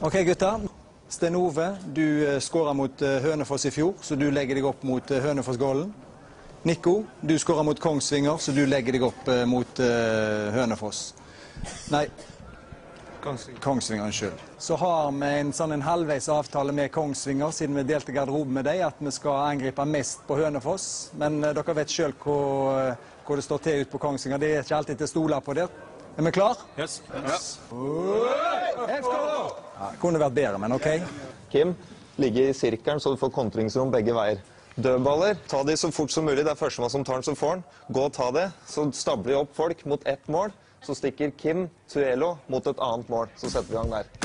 Ok, gutta. Sten Ove, du skåret mot Hønefoss i fjor, så du legger deg opp mot Hønefoss-gålen. Nico, du skåret mot Kongsvinger, så du legger deg opp mot Hønefoss. Nei, Kongsvinger, unnskyld. Så har vi en halvveis avtale med Kongsvinger, siden vi delte garderoben med deg, at vi skal angripe mest på Hønefoss. Men dere vet selv hvor det står til ut på Kongsvinger. Det er ikke alltid til å stole på det. Er vi klar? Yes. Ja, kunne vært bedre, men ok. Kim, ligge i sirkelen så du får kontringsrom begge veier. Dødballer, ta de så fort som mulig. Det er førstemann som tar den som får den. Gå og ta det. Så stabler de opp folk mot ett mål. Så stikker Kim Tuelo mot et annet mål. Så setter vi i gang der.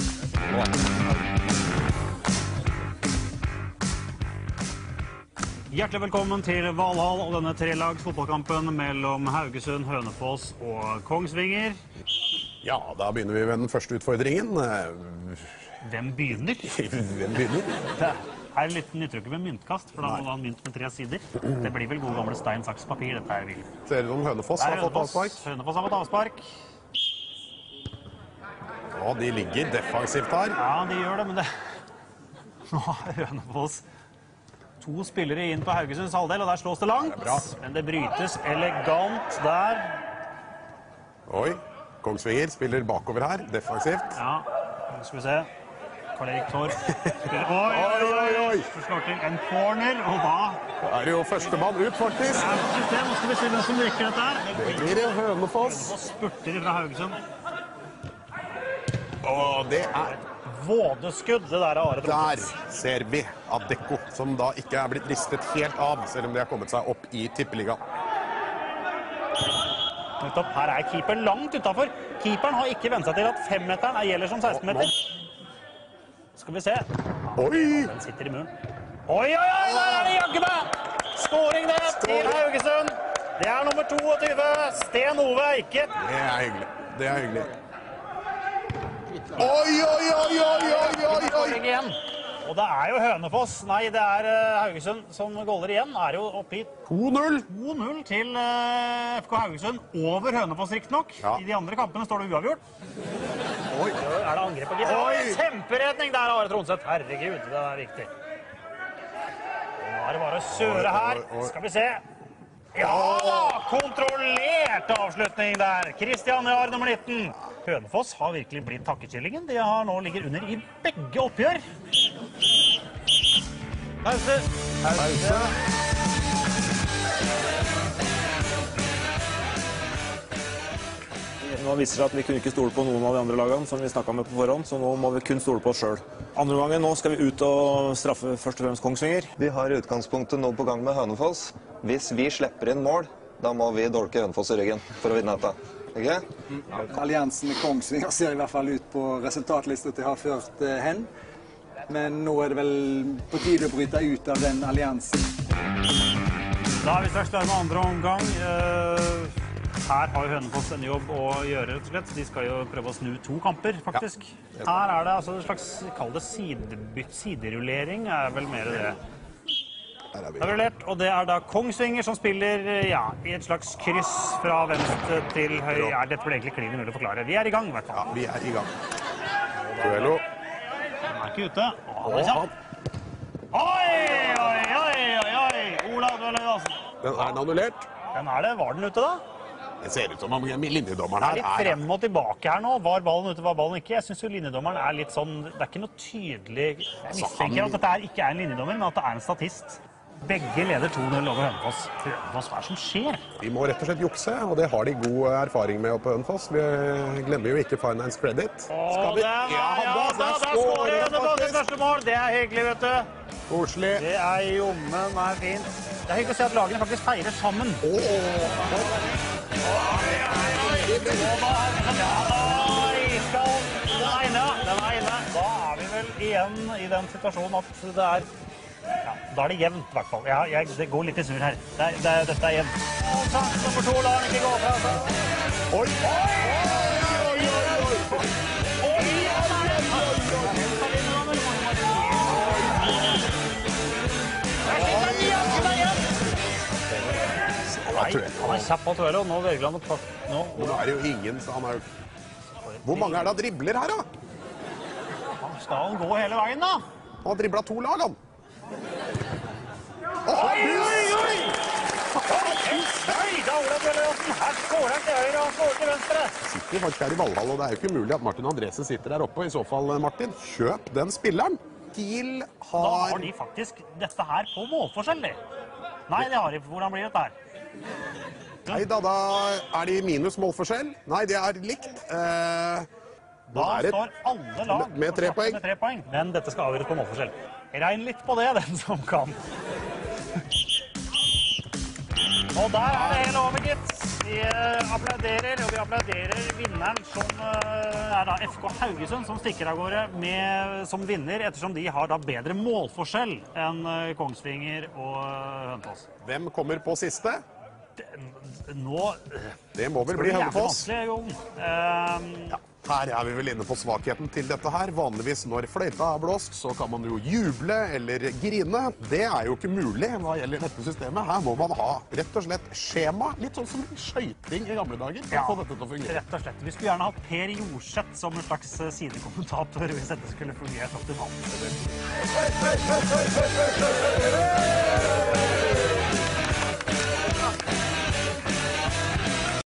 Hjertelig velkommen til Valhall og denne trelags fotballkampen mellom Haugesund, Hønefoss og Kongsvinger. Ja, da begynner vi med den første utfordringen. Hvem begynner? Hvem begynner? Det er litt nyttrykke med myntkast, for da må du ha en mynt med 3 sider. Det blir vel gode gamle stein, saks, papir. Dette er vild. Ser du om Hønefoss har fått avspark? Hønefoss har fått avspark. Ja, de ligger defensivt her. Ja, de gjør det, men det... Nå har Hønefoss 2 spillere inn på Haugesunds halvdel, og der slås det langt. Det er bra. Men det brytes elegant der. Oi, Kongsvinger spiller bakover her, defensivt. Ja, nå skal vi se. Karl-Erik Torp spiller... Oi! Så slår til en corner, og da... Da er det jo førstemann ut, faktisk. Ja, nå skal vi se hvem som rekker dette her. Det blir en Hønefoss. Hønefoss spurter fra Haugesund. Og det er... Vådeskudd, det der av Are Der Trondheim. ser vi Adecco, som da ikke er blitt ristet helt av, selv om de har kommet seg opp i tippeligaen. Nettopp, her er keeperen langt utenfor. Keeperen har ikke ventet seg til at 5-meteren gjelder som 16-meter. Skal vi se. Oi! Den sitter i muren. Oi, der er det Jakob! Skåring det til Haugesund. Det er nummer 22. Sten Ove Eike. Det er hyggelig. Det er hyggelig. Oi! Igjen. Og det er jo Hønefoss. Nei, det er Haugesund som goller igjen. Er jo oppe i 2-0. 2-0 til FK Haugesund. Over Hønefoss riktig nok. Ja. I de andre kampene står det uavgjort. Oi! Er det angrep på Gitt? Oi! Kjemperedning der av Are Trondheim. Herregud, det er viktig. Nå er det bare å kjøre her. Skal vi se. Ja da! Kontrollert avslutning der. Christian Jahr, nummer 19. Hønefoss har virkelig blitt takkekyllingen. De har nå ligger under i begge oppgjør. Pause. Pause. Nå viser det seg at vi kunne ikke stole på noen av de andre lagene som vi snakket med på forhånd, så nå må vi kun stole på oss selv. Andre gangen nå skal vi ut og straffe først og fremst Kongsvinger. Vi har i utgangspunktet nå på gang med Hønefoss. Hvis vi slipper inn mål, da må vi dolke Hønefoss i ryggen for å vinne dette. Ikke? Alliansen med Kongsvinger ser i hvert fall ut på resultatlista til å ha ført hen. Men nå er det vel på tide å bryte ut av den alliansen. Da er vi straks klare med andre omgang. Her har jo Hønefoss en jobb å gjøre, rett og slett. De skal jo prøve å snu 2 kamper, faktisk. Her er det altså en slags, kall det siderullering, er vel mer det. Det er rullert, og det er da Kongsvinger som spiller, ja, i et slags kryss fra venstre til høy. Ja, dette blir egentlig klin umulig å forklare. Vi er i gang, i hvert fall. Ja, vi er i gang. Tuelo. Den er ikke ute. Oi! Olav Dølle-Johansen. Den er annullert. Den er det. Var den ute da? Det ser ut som om linjedommeren Det her er litt frem og tilbake her nå. Var ballen ute, var ballen ikke? Jeg synes jo linjedommeren er litt sånn... Det er ikke noe tydelig... Jeg mistenker at dette ikke er en linjedommer, men at det er en statist. Begge leder 2-0 over Hønefoss. Hønefoss, hva er det som skjer? De må rett og slett jukse, og det har de god erfaring med på Hønefoss. Vi glemmer jo ikke finance credit. Der skårer Hønefoss i første mål. Det er hyggelig, vet du. Koselig. Det er jommen, det er fint. Det er hyggelig å se at lagene faktisk feirer sammen. Den er inne. Da er vi vel igjen i den situasjonen at det er... Ja, da er det jevnt, i hvert fall. Det går litt i sur her. Dette er jevnt. Sjansen nummer 2, la den ikke gå fra. Oi! Han er kjapp på Tuelo, nå velger han å pakke. Nå er det jo ingen, så han har jo... Hvor mange er det av dribler her, da? Han skal gå hele veien, da. Han har dribblet 2 lag, han. Oi! Oi, da Olav Bjørløsen. Her skårer han til høyre og skårer til venstre. Sitter faktisk her i Valhall, og det er jo ikke mulig at Martin Andresen sitter der oppe. I så fall, Martin, kjøp den spilleren. Kiel Da har... har de faktisk dette her på målforskjell. Nei, det har de. Hvordan blir dette her? Nei da, da er de minus målforskjell. Nei, det er likt. Da står alle lag med 3 poeng. med 3 poeng. Men dette skal avgjøres på målforskjell. Regn litt på det, den som kan. Og der er det hele over, gitt. Vi applauderer, og vi applauderer vinneren, som er da FK Haugesund, som stikker av gårde som vinner, ettersom de har da bedre målforskjell enn Kongsvinger og Hønefoss. Hvem kommer på siste? Nå Det må vel bli Hønefoss. Ja. Her er vi vel inne på svakheten til dette her. Vanligvis når fløyta er blåst, så kan man jo juble eller grine. Det er jo ikke mulig hva gjelder dette systemet. Her må man ha rett og slett skjema, litt sånn som skøyting i gamle dager, for å få dette til å fungere. Rett og slett. Vi skulle gjerne hatt Per Jorseth som en slags sidekommentator hvis dette skulle fungert optimalt.